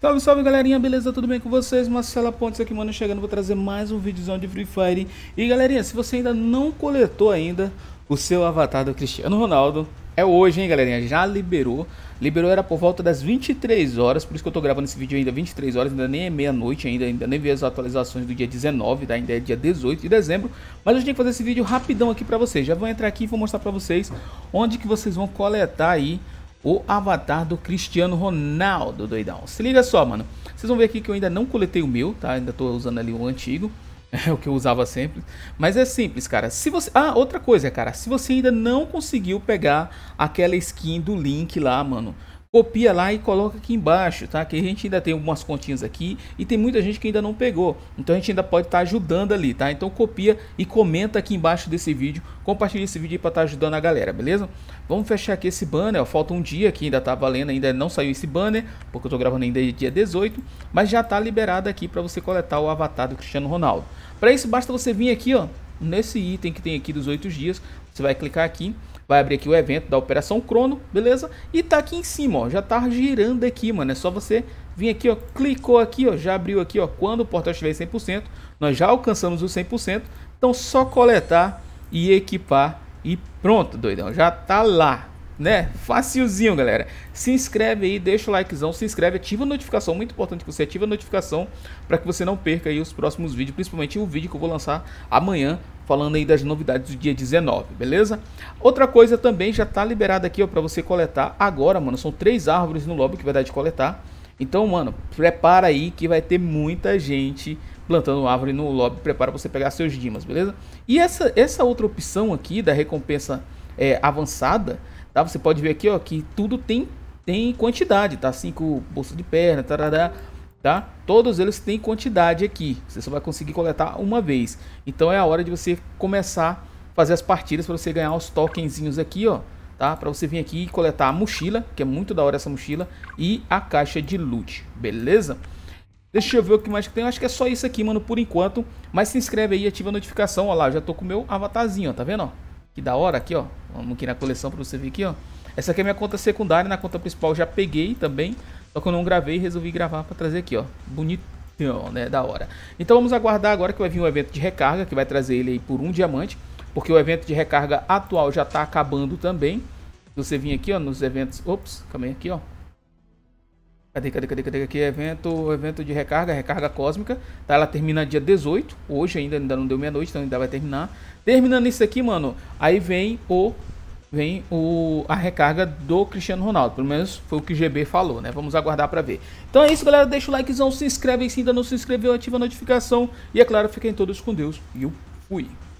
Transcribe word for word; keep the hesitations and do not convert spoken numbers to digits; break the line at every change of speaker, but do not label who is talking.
Salve, salve galerinha, beleza? Tudo bem com vocês? Marcelo Pontes aqui, mano, chegando, vou trazer mais um videozão de Free Fire. E galerinha, se você ainda não coletou ainda o seu avatar do Cristiano Ronaldo, é hoje, hein galerinha, já liberou. Liberou era por volta das vinte e três horas, por isso que eu tô gravando esse vídeo ainda vinte e três horas, ainda nem é meia-noite ainda, ainda nem vi as atualizações do dia dezenove, tá? Ainda é dia dezoito de dezembro. Mas eu tenho que fazer esse vídeo rapidão aqui pra vocês. Já vou entrar aqui e vou mostrar pra vocês onde que vocês vão coletar aí o avatar do Cristiano Ronaldo, doidão. Se liga só, mano. Vocês vão ver aqui que eu ainda não coletei o meu, tá? Ainda tô usando ali o antigo. É o que eu usava sempre. Mas é simples, cara. Se você... Ah, outra coisa, cara. Se você ainda não conseguiu pegar aquela skin do Link lá, mano, copia lá e coloca aqui embaixo, tá? Que a gente ainda tem algumas continhas aqui e tem muita gente que ainda não pegou. Então a gente ainda pode estar ajudando ali, tá? Então copia e comenta aqui embaixo desse vídeo. Compartilha esse vídeo para estar ajudando a galera, beleza? Vamos fechar aqui esse banner, ó. Falta um dia que ainda tá valendo, ainda não saiu esse banner, porque eu tô gravando ainda dia dezoito. Mas já tá liberado aqui para você coletar o avatar do Cristiano Ronaldo. Para isso basta você vir aqui, ó, nesse item que tem aqui dos oito dias. Você vai clicar aqui. Vai abrir aqui o evento da Operação Crono, beleza? E tá aqui em cima, ó, já tá girando aqui, mano. É só você vir aqui, ó, clicou aqui, ó, já abriu aqui, ó. Quando o portal estiver em cem por cento, nós já alcançamos os cem por cento. Então só coletar e equipar e pronto, doidão. Já tá lá, né? Facilzinho, galera. Se inscreve aí, deixa o likezão, se inscreve, ativa a notificação. Muito importante que você ative a notificação para que você não perca aí os próximos vídeos, principalmente o vídeo que eu vou lançar amanhã, falando aí das novidades do dia dezenove, beleza? Outra coisa também já tá liberada aqui, ó, para você coletar agora, mano. São três árvores no lobby que vai dar de coletar. Então, mano, prepara aí que vai ter muita gente plantando árvore no lobby. Prepara pra você pegar seus dimas, beleza? E essa, essa outra opção aqui da recompensa é, avançada, tá? Você pode ver aqui, ó, que tudo tem, tem quantidade, tá? Cinco bolsas de perna, tarará, tá? Todos eles têm quantidade aqui. Você só vai conseguir coletar uma vez. Então é a hora de você começar a fazer as partidas para você ganhar os tokenzinhos aqui, ó, tá? Para você vir aqui e coletar a mochila, que é muito da hora essa mochila, e a caixa de loot, beleza? Deixa eu ver o que mais que tem. Eu acho que é só isso aqui, mano, por enquanto. Mas se inscreve aí, ativa a notificação. Ó lá, eu já tô com o meu avatarzinho, ó, tá vendo, ó? Que da hora aqui, ó. Vamos aqui na coleção para você ver aqui, ó. Essa aqui é minha conta secundária, na conta principal eu já peguei também. Só que eu não gravei e resolvi gravar para trazer aqui, ó. Bonitão, né? Da hora. Então vamos aguardar agora que vai vir um evento de recarga, que vai trazer ele aí por um diamante. Porque o evento de recarga atual já tá acabando também. Você vir aqui, ó, nos eventos... Ops, calma aí aqui, ó. Cadê, cadê, cadê, cadê? Aqui é evento, evento de recarga, recarga cósmica. Tá? Ela termina dia dezoito. Hoje ainda, ainda não deu meia-noite, então ainda vai terminar. Terminando isso aqui, mano, aí vem o... Vem o, a recarga do Cristiano Ronaldo. Pelo menos foi o que o G B falou, né? Vamos aguardar pra ver. Então é isso, galera. Deixa o likezão, se inscreve aí se ainda não se inscreveu, ativa a notificação. E é claro, fiquem todos com Deus. E eu fui.